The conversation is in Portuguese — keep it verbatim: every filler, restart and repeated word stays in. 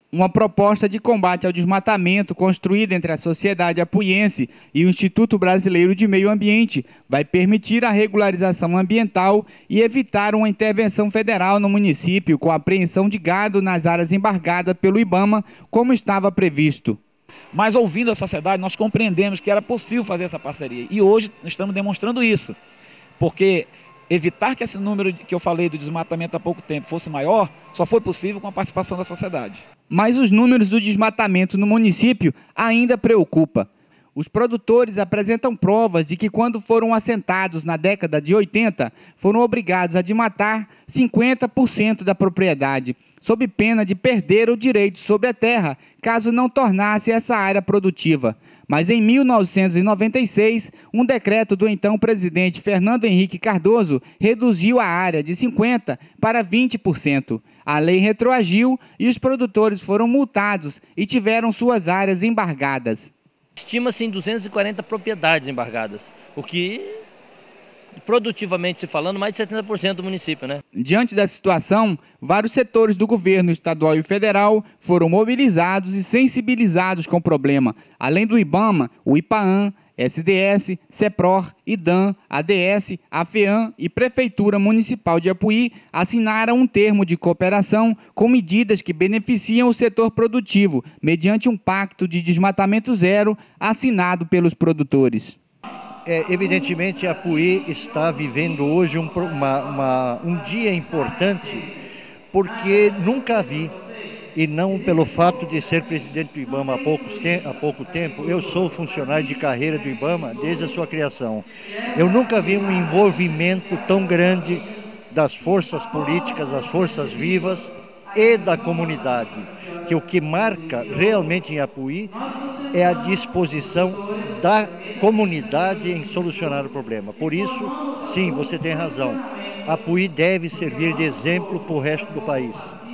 Uma proposta de combate ao desmatamento construída entre a sociedade apuiense e o Instituto Brasileiro de Meio Ambiente vai permitir a regularização ambiental e evitar uma intervenção federal no município com a apreensão de gado nas áreas embargadas pelo IBAMA, como estava previsto. Mas ouvindo a sociedade, nós compreendemos que era possível fazer essa parceria. E hoje estamos demonstrando isso, porque evitar que esse número que eu falei do desmatamento há pouco tempo fosse maior, só foi possível com a participação da sociedade. Mas os números do desmatamento no município ainda preocupam. Os produtores apresentam provas de que quando foram assentados na década de oitenta, foram obrigados a desmatar cinquenta por cento da propriedade, sob pena de perder o direito sobre a terra, caso não tornasse essa área produtiva. Mas em mil novecentos e noventa e seis, um decreto do então presidente Fernando Henrique Cardoso reduziu a área de cinquenta por cento para vinte por cento. A lei retroagiu e os produtores foram multados e tiveram suas áreas embargadas. Estima-se em duzentas e quarenta propriedades embargadas, o que, produtivamente se falando, mais de setenta por cento do município, né? Diante da situação, vários setores do governo estadual e federal foram mobilizados e sensibilizados com o problema. Além do IBAMA, o IPAAM, S D S, CEPROR, IDAM, A D S, a FEAM e Prefeitura Municipal de Apuí assinaram um termo de cooperação com medidas que beneficiam o setor produtivo, mediante um pacto de desmatamento zero assinado pelos produtores. É, evidentemente, Apuí está vivendo hoje um, uma, uma, um dia importante, porque nunca vi, e não pelo fato de ser presidente do IBAMA há, poucos te há pouco tempo, eu sou funcionário de carreira do IBAMA desde a sua criação. Eu nunca vi um envolvimento tão grande das forças políticas, das forças vivas e da comunidade, que o que marca realmente em Apuí é a disposição da comunidade em solucionar o problema. Por isso, sim, você tem razão, Apuí deve servir de exemplo para o resto do país.